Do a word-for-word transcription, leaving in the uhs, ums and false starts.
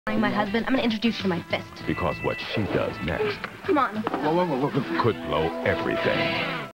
My husband, I'm gonna introduce you to my fist. Because what she does next Come on. could blow everything.